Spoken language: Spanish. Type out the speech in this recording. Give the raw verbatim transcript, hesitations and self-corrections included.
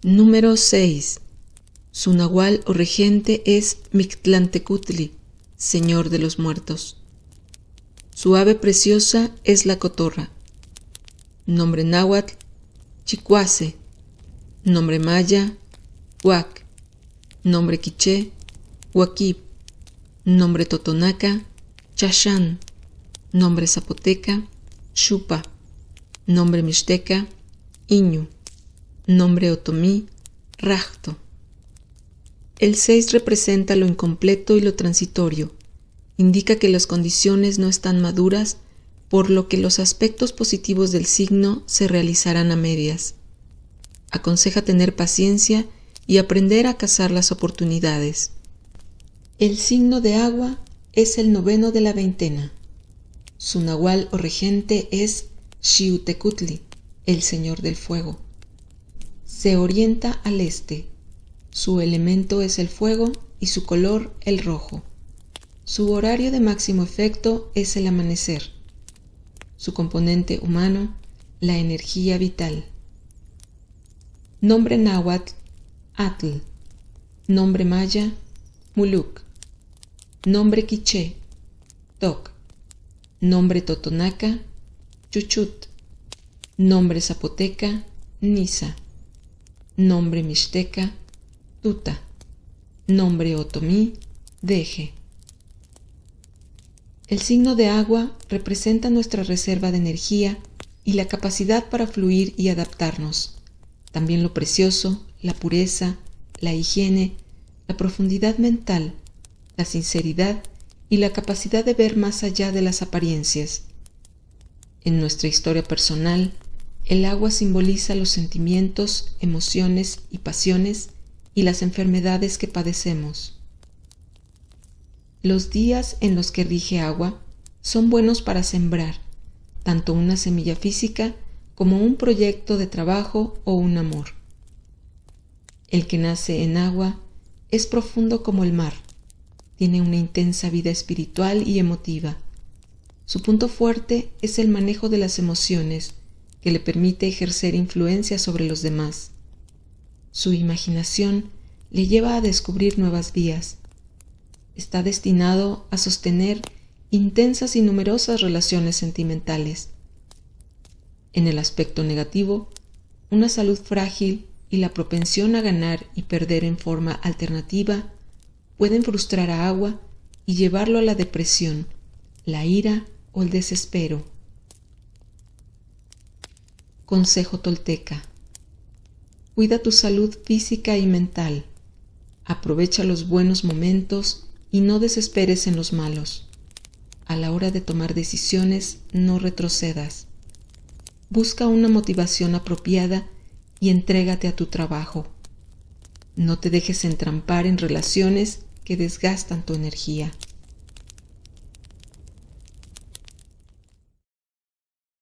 Número seis. Su nahual o regente es Mictlantecutli, señor de los muertos. Su ave preciosa es la cotorra. Nombre náhuatl, Chicuase. Nombre maya, Huac. Nombre quiché, Huaquib. Nombre totonaca, Chachán. Nombre zapoteca, Xupa. Nombre mixteca, Iñu. Nombre otomí, Rajto. El seis representa lo incompleto y lo transitorio. Indica que las condiciones no están maduras, por lo que los aspectos positivos del signo se realizarán a medias. Aconseja tener paciencia y aprender a cazar las oportunidades. El signo de agua es el noveno de la veintena. Su nahual o regente es Xiutecutli, el señor del fuego. Se orienta al este. Su elemento es el fuego y su color el rojo. Su horario de máximo efecto es el amanecer. Su componente humano, la energía vital. Nombre náhuatl, Atl. Nombre maya, Muluk. Nombre quiché, Toc. Nombre totonaca, Chuchut. Nombre zapoteca, Nisa. Nombre mixteca, Tuta. Nombre otomí, Deje. El signo de agua representa nuestra reserva de energía y la capacidad para fluir y adaptarnos. También lo precioso, la pureza, la higiene, la profundidad mental, la sinceridad y la capacidad de ver más allá de las apariencias. En nuestra historia personal, el agua simboliza los sentimientos, emociones y pasiones y las enfermedades que padecemos. Los días en los que rige agua son buenos para sembrar, tanto una semilla física como un proyecto de trabajo o un amor. El que nace en agua es profundo como el mar, tiene una intensa vida espiritual y emotiva. Su punto fuerte es el manejo de las emociones, que le permite ejercer influencia sobre los demás. Su imaginación le lleva a descubrir nuevas vías. Está destinado a sostener intensas y numerosas relaciones sentimentales. En el aspecto negativo, una salud frágil y la propensión a ganar y perder en forma alternativa pueden frustrar a agua y llevarlo a la depresión, la ira o el desespero. Consejo tolteca. Cuida tu salud física y mental. Aprovecha los buenos momentos y no desesperes en los malos. A la hora de tomar decisiones, no retrocedas. Busca una motivación apropiada y entrégate a tu trabajo. No te dejes entrampar en relaciones que desgastan tu energía.